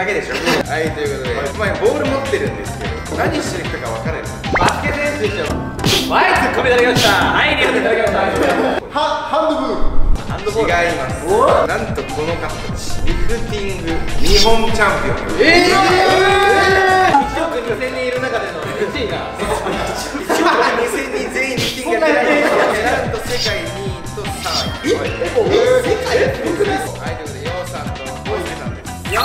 だけでしょ。はい、ということで、まあボール持ってるんですけど、何してる人か分からない。バスケ選手でしょ。はい、ツッコミいただきました。はい、リアルでいただきました。 ハンドブー。 違います。なんとこの方たちリフティング日本チャンピオン。1億2000人いる中での1位が1億2000人全員リフティングやってない。なんと世界2位と3位。世界僕です。はい、ということでヨウさんとボイスケさんです。今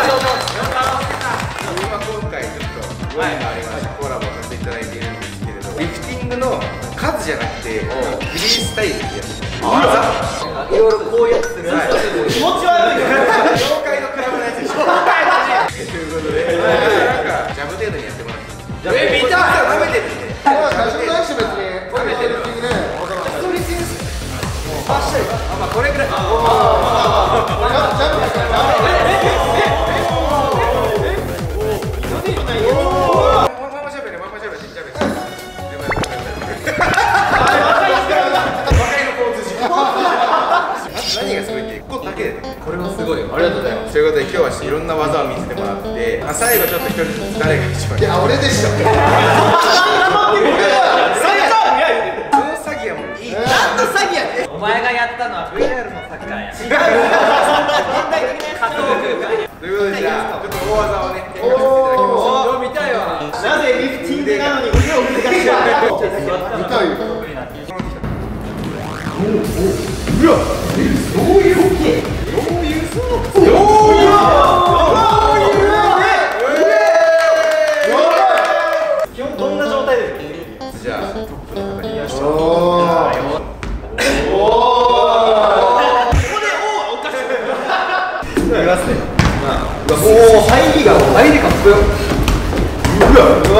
回ちょっとご縁がありましてコラボさせていただいているんですけれど、リフティングの数じゃなくてフリースタイルってやつ。いろいろこうやってする。気持ち悪いよ。業界のクラブのやつでしょ。ということで、なんかジャブ程度にやってもらって。見た。舐めてるんで。 大丈夫ないし別に。舐めてる。ストリートです。まあこれぐらい。 ジャブだから。 何がすごいって、ここだけでこれはすごいよ。ありがとうございます。ということで今日はいろんな技を見せてもらって、最後ちょっと一人ずつ誰が一番。いや俺でしょ。その詐欺はもういい。何の詐欺やね。お前がやったのは VR のサッカーや。違う。ということでじゃあちょっと大技をねやらせていただきます。見たいわ。なぜリフティングなのに腕を振りかけるのか。見たいよ。うわ、どういうわけ？どういう基本どんな状態で？じゃあトップの中にいらっしゃる。おお。ここでおおかしい。いきますね。おお、入りかっこよ。うわ。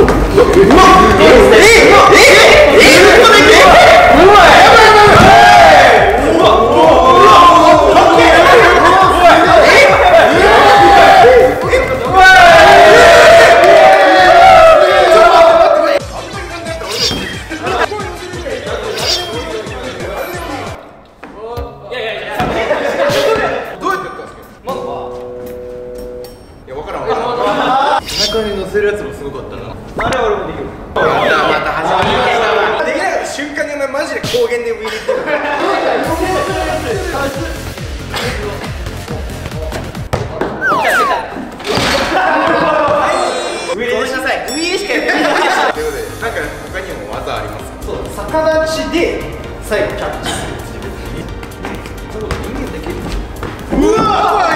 中に乗せるやつもすごかったな。あれは俺もできる。また始まりました。できなかった瞬間にお前マジで高原でウィリってる。ウィリしなさい。ウィリしかやってない。ということで、なんか他にも技ありますか？そう、逆立ちで最後キャッチする。そういうこと人間できる。うわー、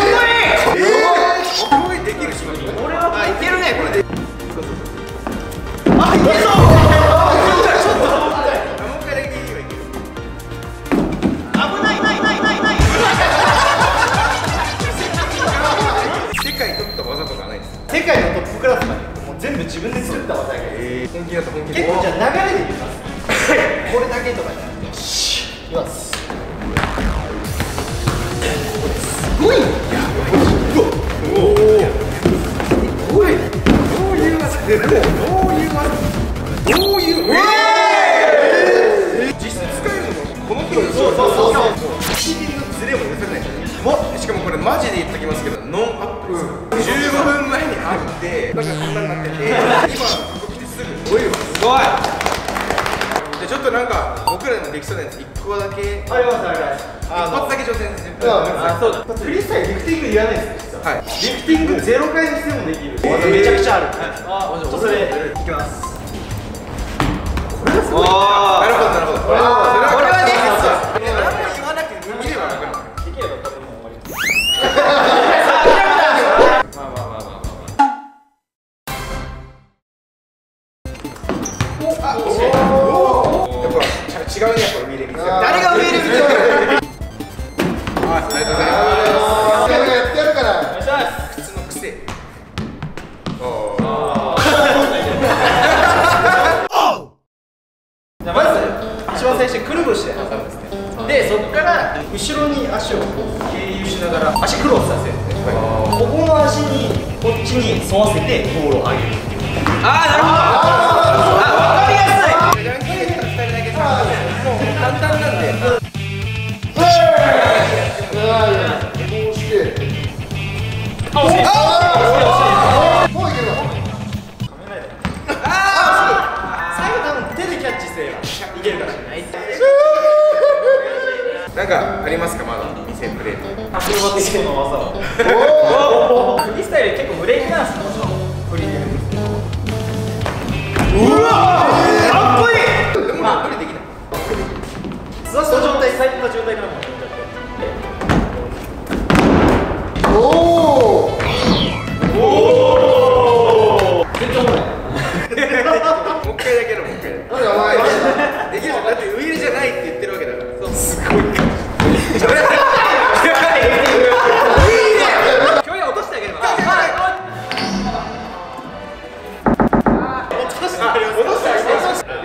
すごいできるし。俺はいけるねこれで。あ、いけそう。ちょっともう一回だけいいよ。いける。危ない。世界取った技とかないですか？世界のトップクラスまでもう全部自分で作った技が。本気だと本気で。結構じゃあ流れでいきます。これだけとかじゃなくて。よし。いきます。すごい。実際使えるのこの距離。そう1ミリのズレも許されない。しかもこれマジで言っときますけどノンアップです。15分前にあってなんかこんなになってて、今ここ来てすぐ。すごい。でちょっとなんか僕らのできそうなやつ1個だけあります。一発だけ挑戦させて。そうだ。フリースタイルリフティングいらないですよ。はい。リフティング0回にしてもできる。技めちゃくちゃある。それいきます。これはすごい。なるほど。これはね。何も言わなくて見れば分かる。できれば多分もう終わり。まあ。やっぱ違うね、やっぱウィーレビ誰がウィーレビありがとうございます。やってやるから。靴の癖。じゃあまず一番最初くるぶしで挟むんですね。でそこから後ろに足をこう経由しながら足クロスさせるんですね。ここの足にこっちに沿わせてボールを上げる。ああ、なるほど。あ、わかりやすい。もう簡単なんで。こうして。あ、惜しい。 フリースタイル結構ブレイクダンスのフリーでるんですけど。うわかっこいい。でも無理できない。座った状態、最高な状態からもおおおお全然重い。もう一回だけのもう一回できるじゃん。だってウイイレじゃないって言ってるわけだから。すごいか。去年落としてあげれば。落としてあげる。落としてあげる。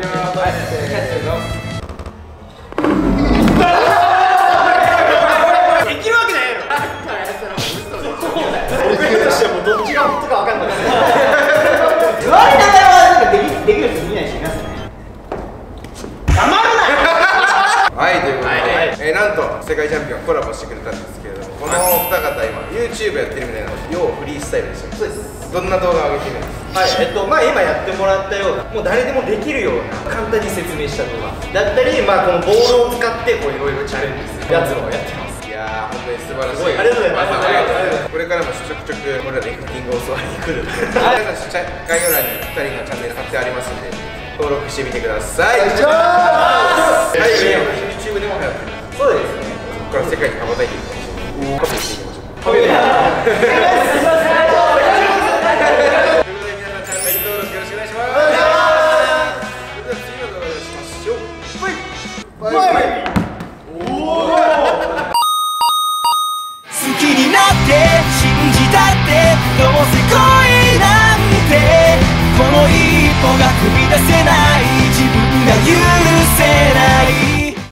できるわけないやろ。僕としてはもうどっちが本当か分かんない。座りながらはできる人見ない人いますね。黙るなよ。はい、ということで、なんと世界チャンピオンコラボしてくれたんですけれども、このお二方今 YouTube やってるみたいな要フリースタイルですよ。そうです。どんな動画を上げてるんですか？はい、まあ今やってもらったような、もう誰でもできるような簡単に説明した動画だったり、まあこのボールを使ってこういろいろチャレンジするやつをやってます。いやー、本当に素晴らしい。ありがとうございます。これからもちょくちょく俺らリフティングを教わりに来るんで、皆さん概要欄に2人のチャンネル貼ってありますんで登録してみてください。はい、YouTube でも流行ってます。そうですね。ここから世界に羽ばたいていくかもしれない。コピーしていきましょう。コピーで。ということで皆さんチャンネル登録よろしくお願いします。それでは次の動画でお会いしましょう。バイバイ。おお。好きになって信じたってどうせ恋なんてこの一歩が踏み出せない自分が許せない